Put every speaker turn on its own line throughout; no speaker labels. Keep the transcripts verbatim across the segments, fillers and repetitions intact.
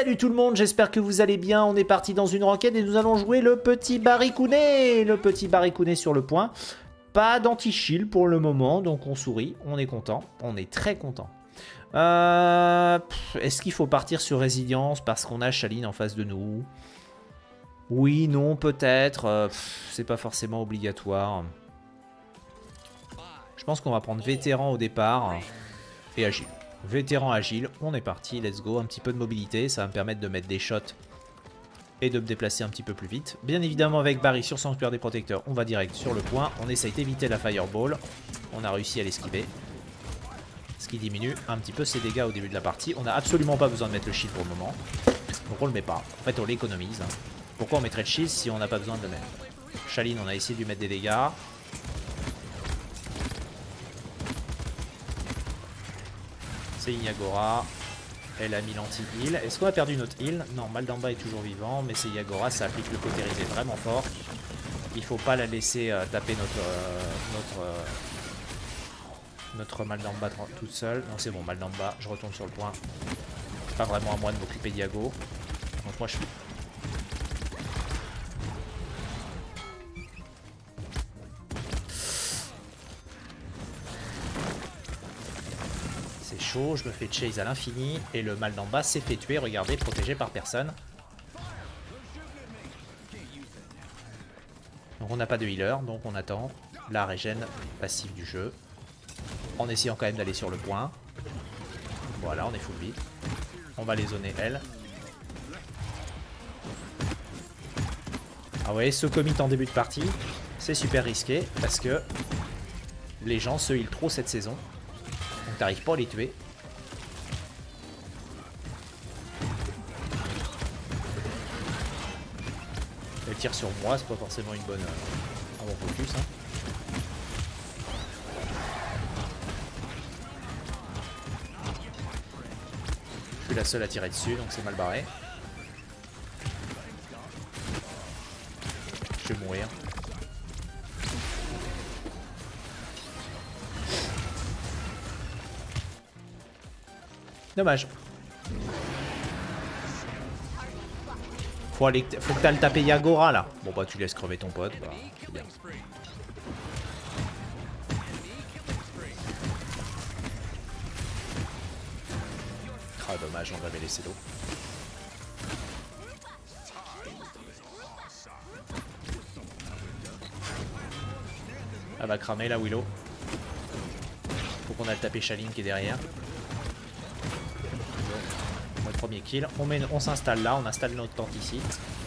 Salut tout le monde, j'espère que vous allez bien. On est parti dans une enquête et nous allons jouer le petit Baricounet. Le petit Baricounet sur le point. Pas d'anti-shield pour le moment, donc on sourit, on est content, on est très content. Euh, Est-ce qu'il faut partir sur résilience parce qu'on a Shaline en face de nous? Oui, non, peut-être. Euh, C'est pas forcément obligatoire. Je pense qu'on va prendre vétéran au départ et agile. Vétéran agile, on est parti, let's go. Un petit peu de mobilité, ça va me permettre de mettre des shots et de me déplacer un petit peu plus vite. Bien évidemment, avec Barry sur Sanctuaire des Protecteurs, on va direct sur le point. On essaye d'éviter la Fireball. On a réussi à l'esquiver. Ce qui diminue un petit peu ses dégâts au début de la partie. On n'a absolument pas besoin de mettre le shield pour le moment. Donc on le met pas. En fait, on l'économise. Pourquoi on mettrait le shield si on n'a pas besoin de le mettre? Shaline, on a essayé de lui mettre des dégâts. C'est Yagora. Elle a mis l'anti-heal. Est-ce qu'on a perdu notre heal? Non, Maldamba est toujours vivant, mais c'est Yagora, ça applique le cautérisé vraiment fort. Il faut pas la laisser euh, taper notre euh, notre euh, notre Maldamba toute seule. Non, c'est bon, Maldamba, je retourne sur le point. C'est pas vraiment à moi de m'occuper d'Yago. Donc moi je suis... C'est chaud, je me fais chase à l'infini et le mal d'en bas s'est fait tuer, regardez, protégé par personne. Donc on n'a pas de healer, donc on attend la régène passive du jeu. En essayant quand même d'aller sur le point. Voilà, on est full vie. On va les zoner elle. Ah ouais, ce commit en début de partie, c'est super risqué parce que les gens se heal trop cette saison. Donc t'arrives pas à les tuer. Elle tire sur moi, c'est pas forcément une bonne, euh, un bon focus. Hein. Je suis la seule à tirer dessus, donc c'est mal barré. Je vais mourir. Dommage. Faut, aller, faut que t'ailles taper Yagora là. Bon bah tu laisses crever ton pote. Bah, c'est bien. Ah dommage, on l'avait laissé l'eau. Elle va cramer la Willow. Faut qu'on aille taper Shaline qui est derrière. Notre premier kill. On, on s'installe là, on installe notre tente ici.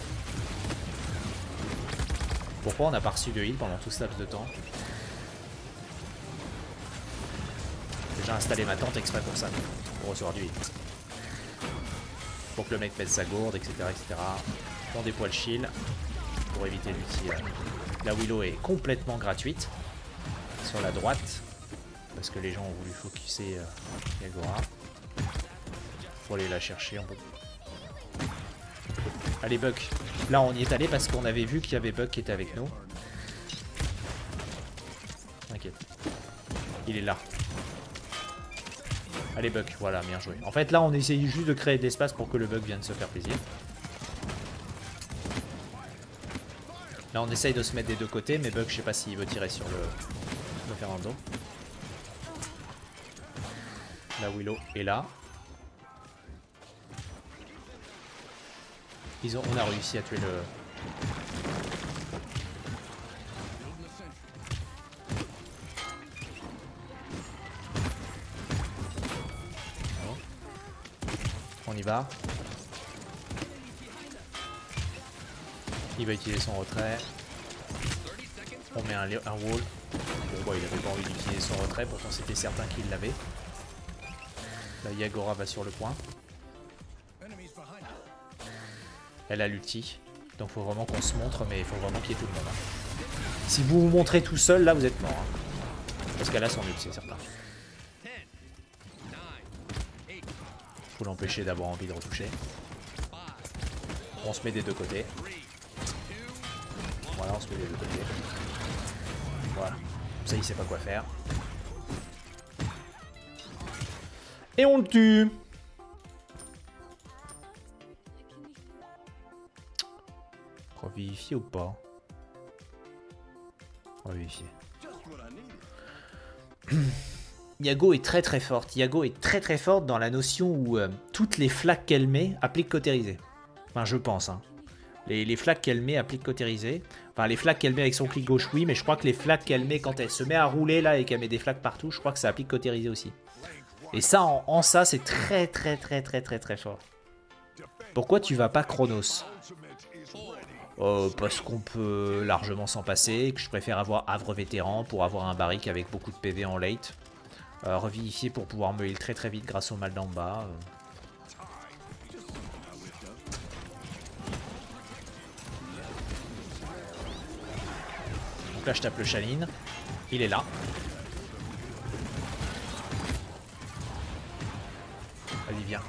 Pourquoi on n'a pas reçu de heal pendant tout ce laps de temps? J'ai installé ma tente exprès pour ça, pour recevoir du heal. Pour que le mec mette sa gourde, et cetera et cetera. On déploie le shield pour éviter l'ulti. La Willow est complètement gratuite sur la droite parce que les gens ont voulu focuser euh, Yagora. Faut aller la chercher. On peut... Allez Buck. Là on y est allé parce qu'on avait vu qu'il y avait Buck qui était avec nous. T'inquiète. Il est là. Allez Buck, voilà, bien joué. En fait là on essaye juste de créer de l'espace pour que le Buck vienne se faire plaisir. Là on essaye de se mettre des deux côtés, mais Buck je sais pas s'il veut tirer sur le, le Fernando. La Willow est là. Ils ont, on a réussi à tuer le... Oh. On y va. Il va utiliser son retrait. On met un, un wall. Bon bah il avait pas envie d'utiliser son retrait, pourtant c'était certain qu'il l'avait. La Yagora va sur le point. Elle a l'ulti. Donc faut vraiment qu'on se montre, mais il faut vraiment qu'il y ait tout le monde. Hein. Si vous vous montrez tout seul, là vous êtes mort. Hein. Parce qu'elle a son ulti, c'est certain. Faut l'empêcher d'avoir envie de retoucher. On se met des deux côtés. Voilà, on se met des deux côtés. Voilà. Comme ça, il sait pas quoi faire. Et on le tue. revivifier ou pas? Revivifier. Yago est très très forte. Yago est très très forte dans la notion où euh, toutes les flaques qu'elle met appliquent cautérisé. Enfin, je pense. Hein. Les, les flaques qu'elle met appliquent cautérisé. Enfin, les flaques qu'elle met avec son clic gauche, oui, mais je crois que les flaques qu'elle met quand elle se met à rouler là et qu'elle met des flaques partout, je crois que ça applique cautérisé aussi. Et ça, en, en ça, c'est très très très très très très fort. Pourquoi tu vas pas Chronos? Euh, parce qu'on peut largement s'en passer, que je préfère avoir Havre vétéran pour avoir un barrique avec beaucoup de P V en late. Euh, revivifier pour pouvoir me heal très très vite grâce au mal d'en bas. Donc là je tape le Chaline. Il est là. Allez, viens.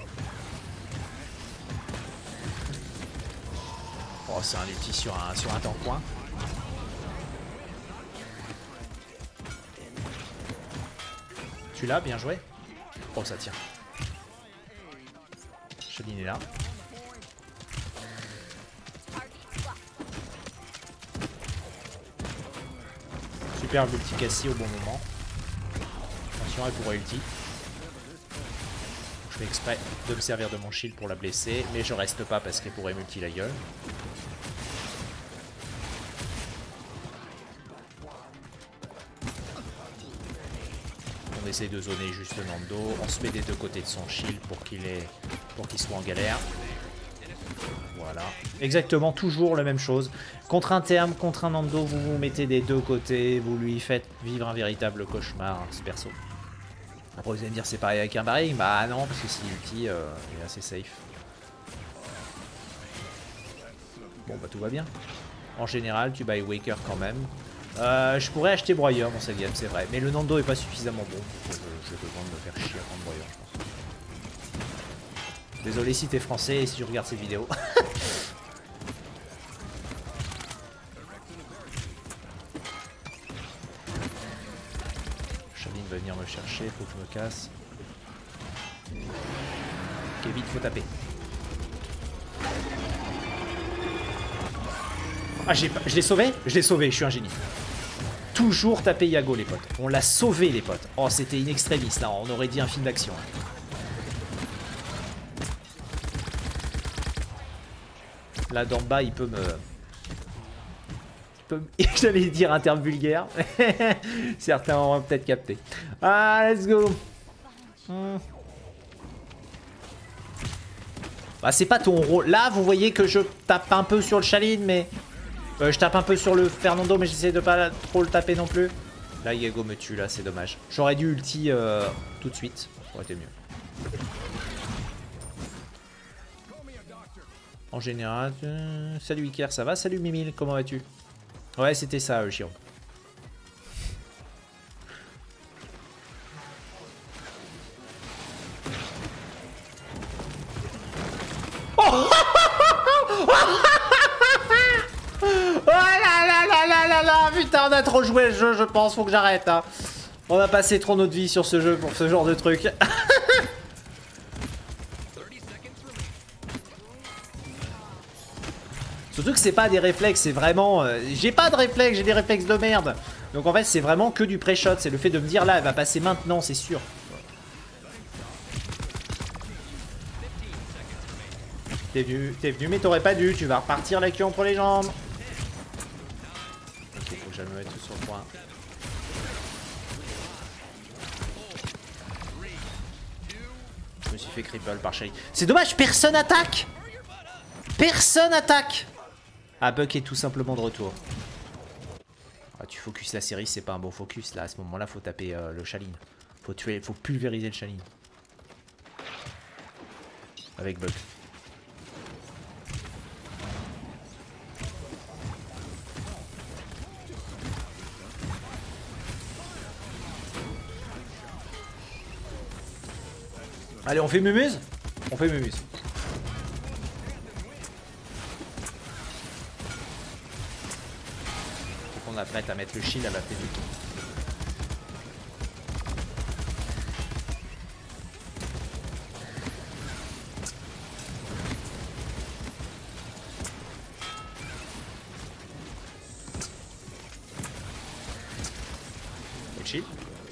Oh, c'est un ulti sur un, sur un temps-point. Tu l'as, bien joué. Oh, ça tient. Chaline est là. Super ulti Cassie au bon moment. Attention, elle pourrait ulti. Je fais exprès de me servir de mon shield pour la blesser, mais je reste pas parce qu'elle pourrait multi la gueule. On essaie de zoner juste Nando, on se met des deux côtés de son shield pour qu'il ait... pour qu'il soit en galère. Voilà. Exactement, toujours la même chose. Contre un terme, contre un Nando, vous vous mettez des deux côtés, vous lui faites vivre un véritable cauchemar, ce perso. Après vous allez me dire c'est pareil avec un barring, bah non, parce que si ulti euh, est assez safe. Bon bah tout va bien. En général, tu buy Waker quand même. Euh, je pourrais acheter Broyeur dans cette game, c'est vrai. Mais le Nando est pas suffisamment bon. Je, je vais besoin de me faire chier à prendre Broyeur, je pense. Désolé si t'es français et si tu regardes ces vidéos. Chaline va venir me chercher, faut que je me casse. Ok, vite, faut taper. Ah, je l'ai sauvé? Je l'ai sauvé, je suis un génie. Toujours taper Yago, les potes. On l'a sauvé, les potes. Oh, c'était in extremis, là. On aurait dit un film d'action. Là, d'en bas, il peut me... Il peut me... J'allais dire un terme vulgaire. Certains auront peut-être capté. Ah, let's go. Hmm. Bah, c'est pas ton rôle. Là, vous voyez que je tape un peu sur le Chaline, mais... Euh, je tape un peu sur le Fernando, mais j'essaie de pas trop le taper non plus. Là, Yago me tue, là, c'est dommage. J'aurais dû ulti euh, tout de suite. Ça aurait été mieux. En général... Euh... Salut Iker, ça va? Salut Mimile, comment vas-tu? Ouais, c'était ça, euh, Chiron. Oh Oh là là là là là là, putain, on a trop joué le jeu, je pense, faut que j'arrête. Hein. On a passé trop notre vie sur ce jeu pour ce genre de truc. Surtout que c'est pas des réflexes, c'est vraiment... Euh, j'ai pas de réflexes, j'ai des réflexes de merde. Donc en fait, c'est vraiment que du pré-shot, c'est le fait de me dire là, elle va passer maintenant, c'est sûr. T'es venu, t'es venu, mais t'aurais pas dû, tu vas repartir la queue entre les jambes. Ok, faut que j'aille me mettre tout sur le point. Je me suis fait cripple par Shelly. C'est dommage, personne attaque. Personne attaque. Ah, Buck est tout simplement de retour. Ah, tu focus la série, c'est pas un bon focus là. À ce moment-là, faut taper euh, le Chaline. Faut tuer, faut pulvériser le Chaline. Avec Buck. Allez, on fait mumuse? On fait mumuse. Faut qu'on apprête à mettre le shield à la P V P. shield.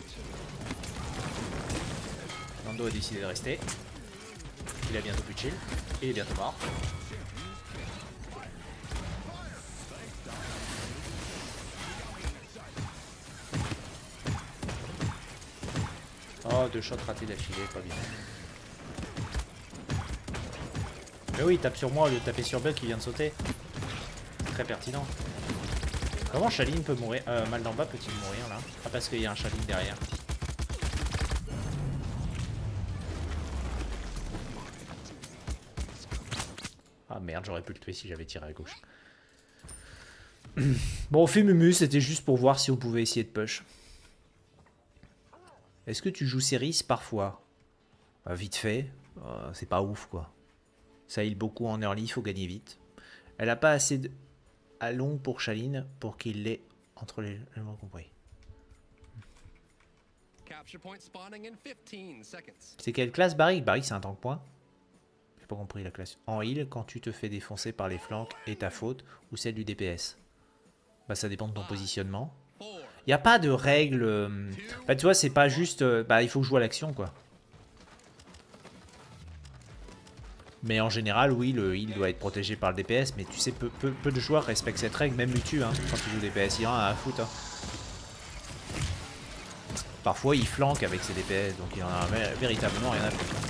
Nando a décidé de rester. Il a bientôt plus de shield. Et il est bientôt mort. Oh, deux shots ratés d'affilée, pas bien. Mais oui, il tape sur moi au lieu de taper sur Buck qui vient de sauter. C'est très pertinent. Comment Shaline peut mourir euh, Mal d'en bas peut-il mourir là? Ah, parce qu'il y a un Shaline derrière. Ah merde, j'aurais pu le tuer si j'avais tiré à gauche. Bon, on fait Mumu, c'était juste pour voir si on pouvait essayer de push. Est-ce que tu joues Cerise parfois? euh, Vite fait, euh, c'est pas ouf quoi. Ça heal beaucoup en early, il faut gagner vite. Elle a pas assez de... à long pour Shaline pour qu'il l'ait entre les... Elle m'a compris. C'est quelle classe Barrick? Barrick c'est un tank point. J'ai pas compris la classe. En heal, quand tu te fais défoncer par les flancs et ta faute, ou celle du D P S. Bah ça dépend de ton positionnement. Il n'y a pas de règle. Euh... Bah tu vois, c'est pas juste... Euh... Bah il faut que je joue à l'action quoi. Mais en général, oui, le heal doit être protégé par le D P S. Mais tu sais, peu, peu, peu de joueurs respectent cette règle, même Mutu, hein, quand tu joues D P S. Il y en a à foutre. Hein. Parfois, il flanque avec ses D P S, donc il y en a véritablement rien à foutre.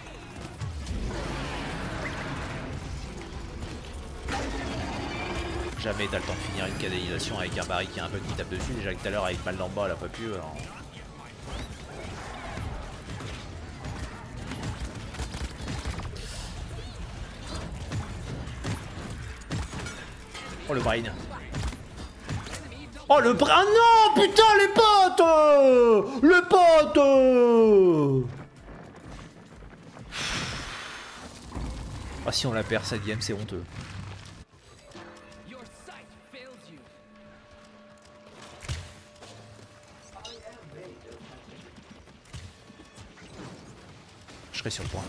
Jamais t'as le temps de finir une canalisation avec un Barry qui a un bug qui tape dessus. Déjà que tout à l'heure, avec mal d'en bas, elle a pas pu. Alors... Oh le brain. Oh le brain. Non putain les potes euh Le pote euh Ah si on la perd cette game c'est honteux. Je serai sur le point.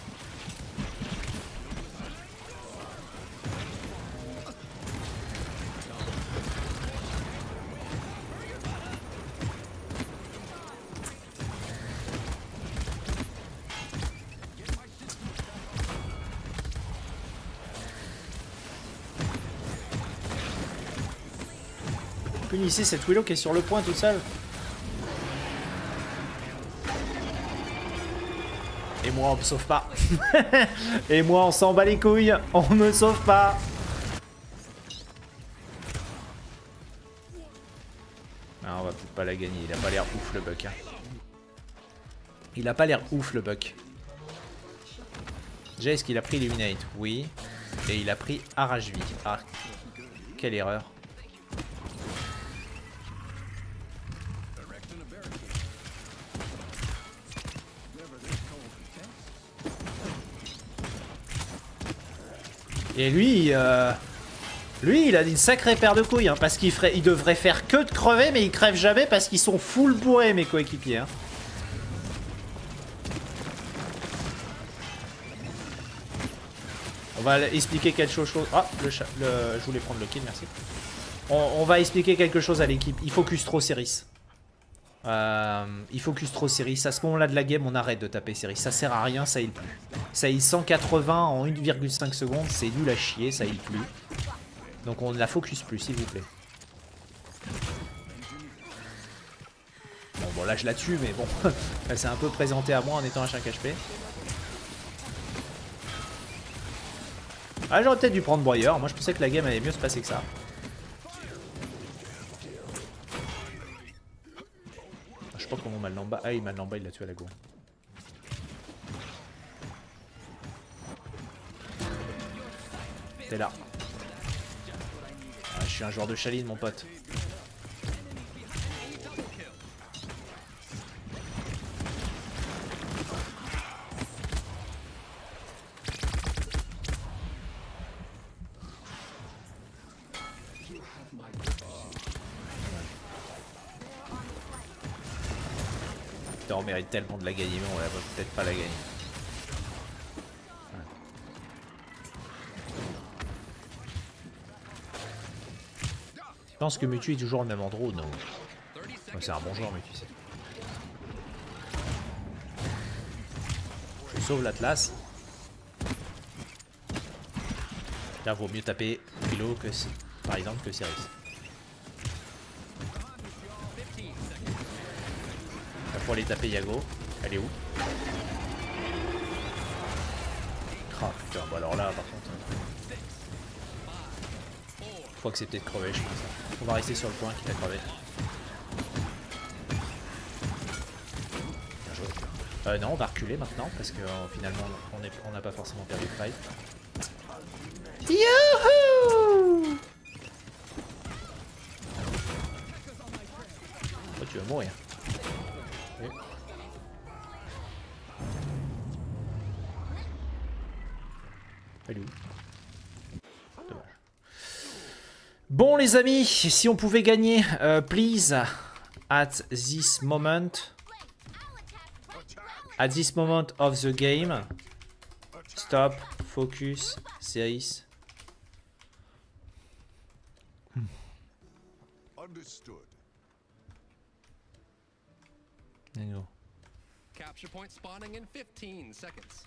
Punissez cette Willow qui est sur le point toute seule. Et moi on me sauve pas. Et moi on s'en bat les couilles. On me sauve pas. Ah, on va peut-être pas la gagner. Il a pas l'air ouf le Buck. Hein. Il a pas l'air ouf le Buck. Déjà est-ce qu'il a pris Illuminate? Oui. Et il a pris Arrache-Vie. Ah. Quelle erreur. Et lui, euh, lui, il a une sacrée paire de couilles, hein, parce qu'il ferait, il devrait faire que de crever, mais il crève jamais parce qu'ils sont full bourrés, mes coéquipiers. Hein. On va expliquer quelque chose. Ah, le, chat, le je voulais prendre le kill, merci. On, on va expliquer quelque chose à l'équipe. Il focus trop Cerise. Euh, il focus trop Cerise. À ce moment-là de la game, on arrête de taper Cerise. Ça sert à rien, ça heal plus. Ça heal cent quatre-vingts en une virgule cinq secondes, c'est nul à chier, ça heal plus. Donc on ne la focus plus, s'il vous plaît. Bon, bon, là je la tue, mais bon, elle s'est un peu présentée à moi en étant à cinq H P. Ah, j'aurais peut-être dû prendre broyeur. Moi je pensais que la game allait mieux se passer que ça. Je sais pas comment mal d'en bas. Ah, il mal d'en bas, il l'a tué à la go. T'es là. Ah, je suis un joueur de Shaline, mon pote. Putain, on mérite tellement de la gagner, mais on va peut-être pas la gagner. Je pense que Mutu est toujours le même endroit ou non? Ouais, c'est un bon joueur Mutu, c'est tout. sauves l'Atlas. Là, vaut mieux taper Willow que, par exemple, que Seris. Là, faut aller taper Yago. Elle est où? Ah putain, bon alors là, par contre... Faut accepter de crever, je pense. On va rester sur le point qui a crevé. Bien joué. Euh, non, on va reculer maintenant parce que euh, finalement on n'a on pas forcément perdu le fight. Youhou! Oh, tu vas mourir. Oui. Elle est où? Dommage. Bon les amis, si on pouvait gagner, uh, please, at this moment, at this moment of the game, stop, focus, Seris. Hmm.
Understood.
There you go.
Capture point spawning in fifteen seconds.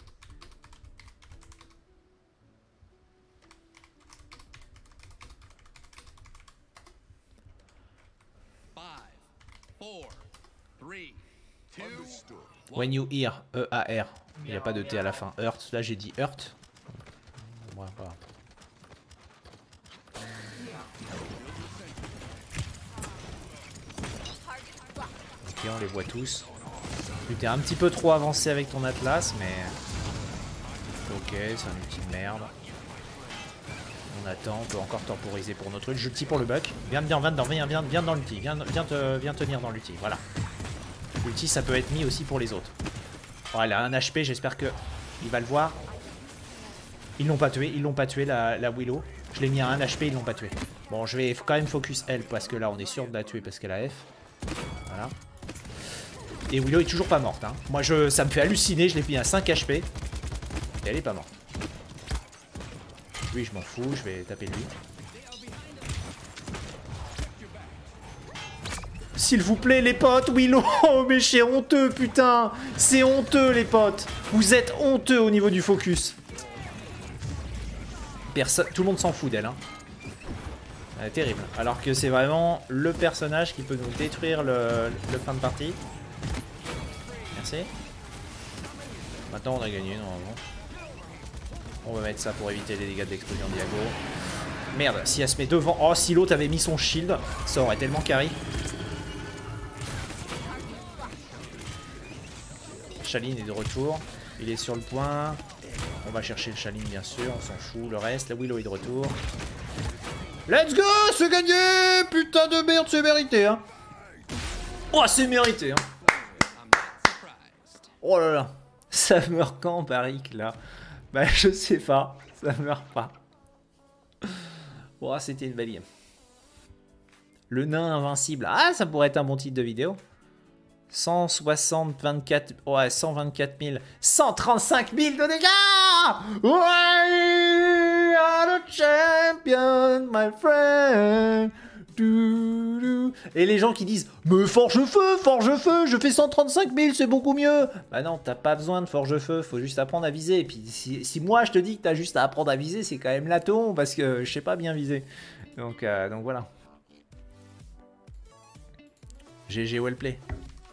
Five, four, three, two,
When you hear, E A R, il n'y a pas de T à la fin. Hurt, là j'ai dit hurt. Ouais, voilà. Ok, on les voit tous. Tu t'es un petit peu trop avancé avec ton Atlas, mais... Ok, c'est un ulti de merde. On attend, on peut encore temporiser pour notre ult. Je tire pour le buck. Viens, viens, viens, viens, viens, viens dans l'ulti. Viens, viens, te, viens tenir dans l'ulti. Voilà. L'ulti, ça peut être mis aussi pour les autres. Oh, elle a un H P, j'espère que il va le voir. Ils l'ont pas tué, ils l'ont pas tué la, la Willow. Je l'ai mis à un H P, ils l'ont pas tué. Bon, je vais quand même focus elle parce que là, on est sûr de la tuer parce qu'elle a F. Voilà. Et Willow est toujours pas morte. Hein. Moi, je, ça me fait halluciner. Je l'ai mis à cinq H P. Et elle est pas morte. Lui, je m'en fous. Je vais taper lui. S'il vous plaît, les potes. Willow. Oh, mais c'est honteux, putain. C'est honteux, les potes. Vous êtes honteux au niveau du focus. Personne, tout le monde s'en fout d'elle. Hein. Elle est terrible. Alors que c'est vraiment le personnage qui peut nous détruire le, le fin de partie. Merci. Maintenant on a gagné normalement. On va mettre ça pour éviter les dégâts de l'explosion de Diago. Merde, si elle se met devant... Oh, si l'autre avait mis son shield, ça aurait tellement carry. Shaline est de retour. Il est sur le point. On va chercher le Shaline bien sûr, on s'en fout. Le reste, la Willow est de retour. Let's go, c'est gagné. Putain de merde, c'est mérité hein. Oh, c'est mérité hein. Oh là là, ça meurt quand Barik là? Bah je sais pas, ça meurt pas. Oh, c'était une belle game. Le nain invincible, ah ça pourrait être un bon titre de vidéo. cent soixante, vingt-quatre, ouais cent vingt-quatre mille, cent trente-cinq mille de dégâts. We are the champion, my friend. Et les gens qui disent mais forge feu, forge feu, je fais cent trente-cinq mille, c'est beaucoup mieux. Bah non, t'as pas besoin de forge feu, faut juste apprendre à viser. Et puis si, si moi je te dis que t'as juste à apprendre à viser, c'est quand même laton parce que je sais pas bien viser. Donc, euh, donc voilà. G G well play.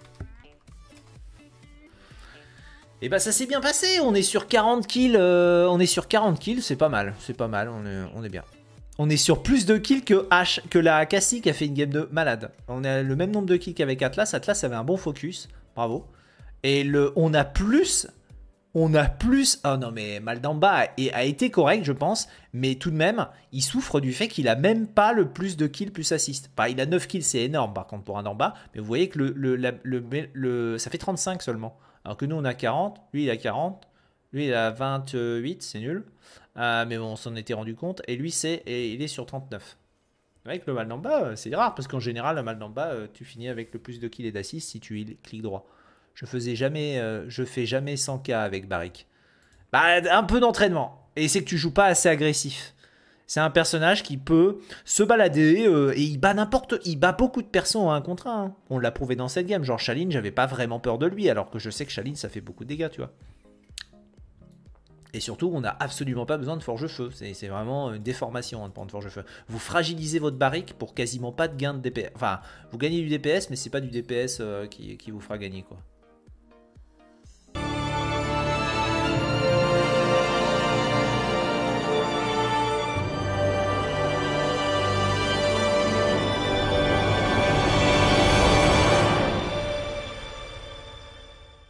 Et bah ça s'est bien passé, on est sur quarante kills, euh, on est sur quarante kills, c'est pas mal, c'est pas mal, on est, on est bien. On est sur plus de kills que H, que la Cassie qui a fait une game de malade. On a le même nombre de kills qu'avec Atlas. Atlas avait un bon focus. Bravo. Et le, on a plus... On a plus... Oh non mais Maldamba a, a été correct je pense. Mais tout de même, il souffre du fait qu'il a même pas le plus de kills plus assist. Bah, il a neuf kills, c'est énorme par contre pour un Damba. Mais vous voyez que le, le, la, le, le, ça fait trente-cinq seulement. Alors que nous on a quarante. Lui il a quarante. Lui il a vingt-huit, c'est nul. Euh, mais bon, on s'en était rendu compte. Et lui, c'est, et il est sur trente-neuf. Avec le Maldamba, c'est rare. Parce qu'en général, le Maldamba, tu finis avec le plus de kills et d'assists si tu cliques droit. Je faisais jamais, euh, je fais jamais cent K avec Barik. Bah, un peu d'entraînement. Et c'est que tu joues pas assez agressif. C'est un personnage qui peut se balader euh, et il bat n'importe... Il bat beaucoup de persos en un contre un. Hein. On l'a prouvé dans cette game. Genre Shaline, j'avais pas vraiment peur de lui. Alors que je sais que Shaline, ça fait beaucoup de dégâts, tu vois. Et surtout, on n'a absolument pas besoin de forge-feu. C'est vraiment une déformation hein, de prendre forge-feu. Vous fragilisez votre barrique pour quasiment pas de gain de D P S. Enfin, vous gagnez du D P S, mais c'est pas du D P S euh, qui, qui vous fera gagner, quoi.